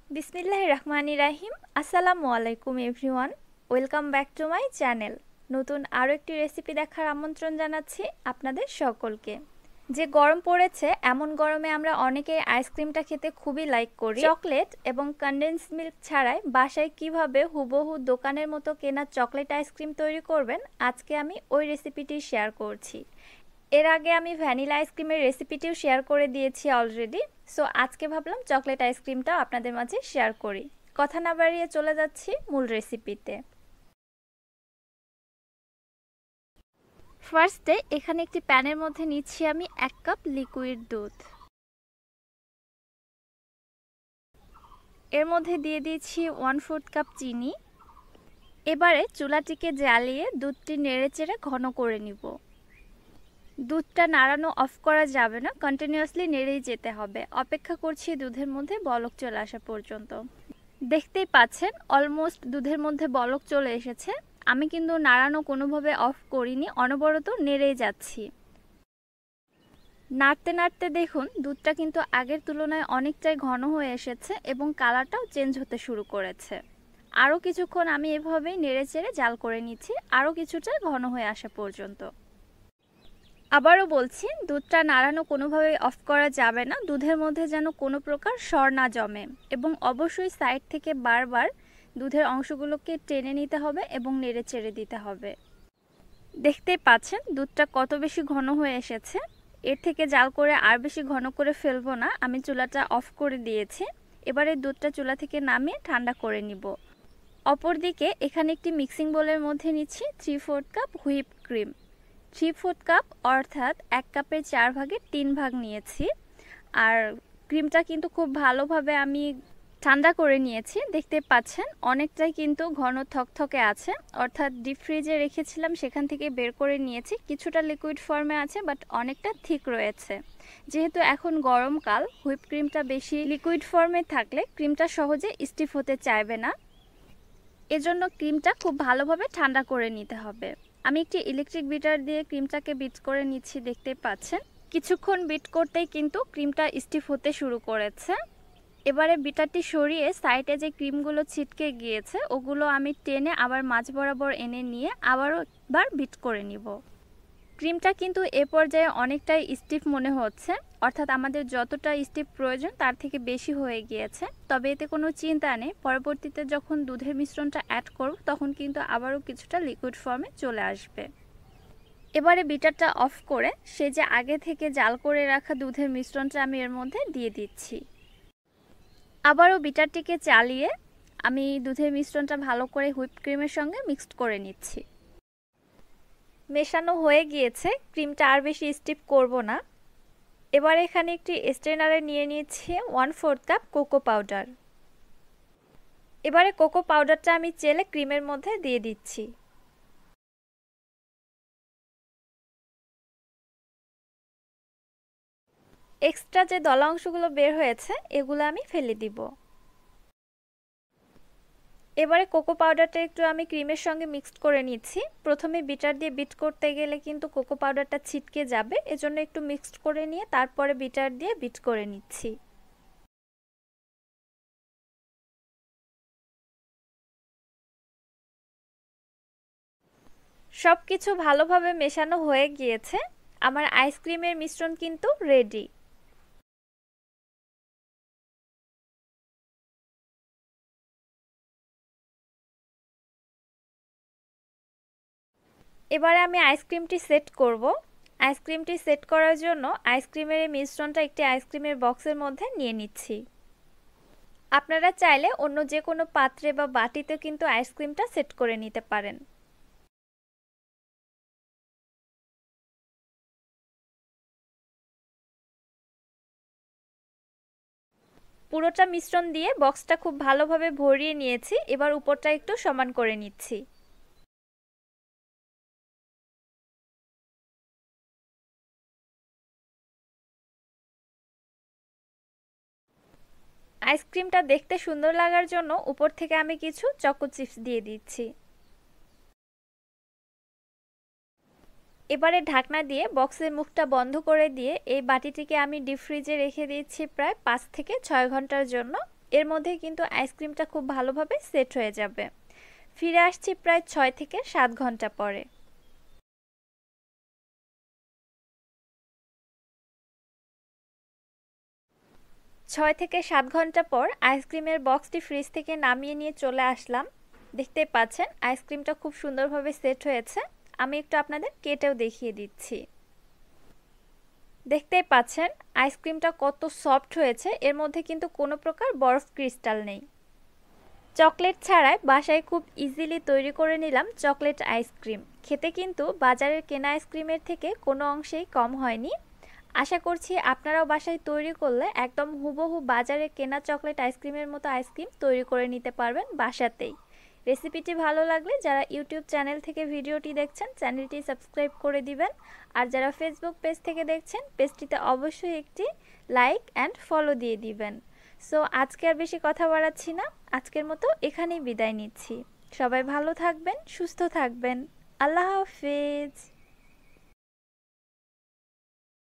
বিসমিল্লাহির রহমানির রাহিম। আসসালামু আলাইকুম everyone, welcome back to my channel. নতুন আরও একটি রেসিপি দেখার আমন্ত্রণ জানাচ্ছি আপনাদের সকলকে। যে গরম পড়েছে, এমন গরমে আমরা অনেকেই আইসক্রিমটা খেতে খুবই লাইক করি। চকলেট এবং কনডেন্স মিল্ক ছাড়াই বাসায় কিভাবে হুবহু দোকানের মতো কেনা চকলেট আইসক্রিম তৈরি করবেন, আজকে আমি ওই রেসিপিটি শেয়ার করছি। এর আগে আমি ভ্যানিলা আইসক্রিমের রেসিপিটিও শেয়ার করে দিয়েছি অলরেডি। সো আজকে ভাবলাম চকলেট আইসক্রিমটাও আপনাদের মাঝে শেয়ার করি। কথা না বাড়িয়ে চলে যাচ্ছি মূল রেসিপিতে। ফার্স্টে এখানে একটি প্যানের মধ্যে নিচ্ছি আমি 1 কাপ লিকুইড দুধ। এর মধ্যে দিয়ে দিয়েছি 1/4 কাপ চিনি। এবারে চুলাটিকে জ্বালিয়ে দুধটি নেড়েচেড়ে ঘন করে নিব। দুধটা নাড়ানো অফ করা যাবে না, কন্টিনিউয়াসলি নেড়েই যেতে হবে। অপেক্ষা করছি দুধের মধ্যে বলক চলে আসা পর্যন্ত। দেখতেই পাচ্ছেন অলমোস্ট দুধের মধ্যে বলক চলে এসেছে। আমি কিন্তু নাড়ানো কোনোভাবে অফ করিনি, অনবরত নেড়েই যাচ্ছি। নাড়তে নাড়তে দেখুন দুধটা কিন্তু আগের তুলনায় অনেকটাই ঘন হয়ে এসেছে এবং কালারটাও চেঞ্জ হতে শুরু করেছে। আরও কিছুক্ষণ আমি এভাবেই নেড়েচেড়ে জাল করে নিচ্ছি, আরও কিছুটা ঘন হয়ে আসা পর্যন্ত। আবারও বলছি, দুধটা নাড়ানো কোনোভাবে অফ করা যাবে না, দুধের মধ্যে যেন কোনো প্রকার সর না জমে। এবং অবশ্যই সাইড থেকে বারবার দুধের অংশগুলোকে টেনে নিতে হবে এবং নেড়ে চেড়ে দিতে হবে। দেখতেই পাচ্ছেন দুধটা কত বেশি ঘন হয়ে এসেছে। এর থেকে জাল করে আর বেশি ঘন করে ফেলবো না, আমি চুলাটা অফ করে দিয়েছি। এবারে দুধটা চুলা থেকে নামিয়ে ঠান্ডা করে নিব। অপরদিকে এখানে একটি মিক্সিং বোলের মধ্যে নিচ্ছি 3/4 কাপ হুইপ ক্রিম। 3/4 কাপ অর্থাৎ 1 কাপের 4 ভাগের 3 ভাগ নিয়েছি। আর ক্রিমটা কিন্তু খুব ভালোভাবে আমি ঠান্ডা করে নিয়েছি। দেখতে পাচ্ছেন অনেকটাই কিন্তু ঘন থকথকে আছে, অর্থাৎ ডিপ ফ্রিজে রেখেছিলাম সেখান থেকে বের করে নিয়েছি। কিছুটা লিকুইড ফর্মে আছে বাট অনেকটা থিক রয়েছে। যেহেতু এখন গরমকাল, হুইপ ক্রিমটা বেশি লিকুইড ফর্মে থাকলে ক্রিমটা সহজে স্টিফ হতে চাইবে না, এজন্য ক্রিমটা খুব ভালোভাবে ঠান্ডা করে নিতে হবে। আমি একটি ইলেকট্রিক বিটার দিয়ে ক্রিমটাকে বিট করে নিচ্ছি। দেখতে পাচ্ছেন কিছুক্ষণ বিট করতেই কিন্তু ক্রিমটা স্টিফ হতে শুরু করেছে। এবারে বিটারটি সরিয়ে সাইডে যে ক্রিমগুলো ছিটকে গিয়েছে ওগুলো আমি টেনে আবার মাঝ বরাবর এনে নিয়ে আবারও একবার বিট করে নিব। ক্রিমটা কিন্তু এ পর্যায়ে অনেকটাই স্টিফ মনে হচ্ছে, অর্থাৎ আমাদের যতটা স্টিফ প্রয়োজন তার থেকে বেশি হয়ে গিয়েছে। তবে এতে কোনো চিন্তা নেই, পরবর্তীতে যখন দুধের মিশ্রণটা অ্যাড করব তখন কিন্তু আবারও কিছুটা লিকুইড ফর্মে চলে আসবে। এবারে বিটারটা অফ করে সে যে আগে থেকে জাল করে রাখা দুধের মিশ্রণটা আমি এর মধ্যে দিয়ে দিচ্ছি। আবারও বিটারটিকে চালিয়ে আমি দুধের মিশ্রণটা ভালো করে হুইপ ক্রিমের সঙ্গে মিক্সড করে নিচ্ছি। মেশানো হয়ে গিয়েছে, ক্রিমটা আর বেশি স্টিফ করব না। এবার এখানে একটি স্ট্রেনারে নিয়ে নিয়েছি 1/4 কাপ কোকো পাউডার। এবারে কোকো পাউডারটা আমি চেলে ক্রিমের মধ্যে দিয়ে দিচ্ছি। এক্সট্রা যে দলা অংশগুলো বের হয়েছে এগুলো আমি ফেলে দিব। এবারে কোকো পাউডারটা একটু আমি ক্রিমের সঙ্গে মিক্সড করে নিচ্ছি। প্রথমে বিটার দিয়ে বিট করতে গেলে কিন্তু কোকো পাউডারটা ছিটকে যাবে, এজন্য একটু মিক্সড করে নিয়ে তারপরে বিটার দিয়ে বিট করে নিচ্ছি। সব কিছু ভালোভাবে মেশানো হয়ে গিয়েছে, আমার আইসক্রিমের মিশ্রণ কিন্তু রেডি। এবারে আমি আইসক্রিমটি সেট করব। আইসক্রিমটি সেট করার জন্য আইসক্রিমের এই মিশ্রণটা একটি আইসক্রিমের বক্সের মধ্যে নিয়ে নিচ্ছি। আপনারা চাইলে অন্য যে কোনো পাত্রে বা বাটিতে কিন্তু আইসক্রিমটা সেট করে নিতে পারেন। পুরোটা মিশ্রণ দিয়ে বক্সটা খুব ভালোভাবে ভরিয়ে নিয়েছি। এবার উপরটা একটু সমান করে নিচ্ছি। আইসক্রিমটা দেখতে সুন্দর লাগার জন্য উপর থেকে আমি কিছু চকো চিপস দিয়ে দিচ্ছি। এবারে ঢাকনা দিয়ে বক্সের মুখটা বন্ধ করে দিয়ে এই বাটিটিকে আমি ডিপ ফ্রিজে রেখে দিচ্ছি প্রায় 5 থেকে 6 ঘন্টার জন্য। এর মধ্যেই কিন্তু আইসক্রিমটা খুব ভালোভাবে সেট হয়ে যাবে। ফিরে আসছি প্রায় 6 থেকে 7 ঘন্টা পরে। 6 থেকে 7 ঘন্টা পর আইসক্রিমের বক্সটি ফ্রিজ থেকে নামিয়ে নিয়ে চলে আসলাম। দেখতেই পাচ্ছেন আইসক্রিমটা খুব সুন্দরভাবে সেট হয়েছে। আমি একটু আপনাদের কেটেও দেখিয়ে দিচ্ছি। দেখতেই পাচ্ছেন আইসক্রিমটা কত সফট হয়েছে, এর মধ্যে কিন্তু কোনো প্রকার বরফ ক্রিস্টাল নেই। চকলেট ছাড়াই বাসায় খুব ইজিলি তৈরি করে নিলাম চকলেট আইসক্রিম। খেতে কিন্তু বাজারের কেনা আইসক্রিমের থেকে কোনো অংশেই কম হয়নি। আশা করছি আপনারাও বাসায় তৈরি করলে একদম হুবহু বাজারে কেনা চকলেট আইসক্রিমের মতো আইসক্রিম তৈরি করে নিতে পারবেন বাসাতেই। রেসিপিটি ভালো লাগলে যারা ইউটিউব চ্যানেল থেকে ভিডিওটি দেখছেন চ্যানেলটি সাবস্ক্রাইব করে দিবেন, আর যারা ফেসবুক পেজ থেকে দেখছেন পেজটিতে অবশ্যই একটি লাইক অ্যান্ড ফলো দিয়ে দিবেন। সো আজকে আর বেশি কথা বাড়াচ্ছি না, আজকের মতো এখানেই বিদায় নিচ্ছি। সবাই ভালো থাকবেন, সুস্থ থাকবেন। আল্লাহ হাফেজ।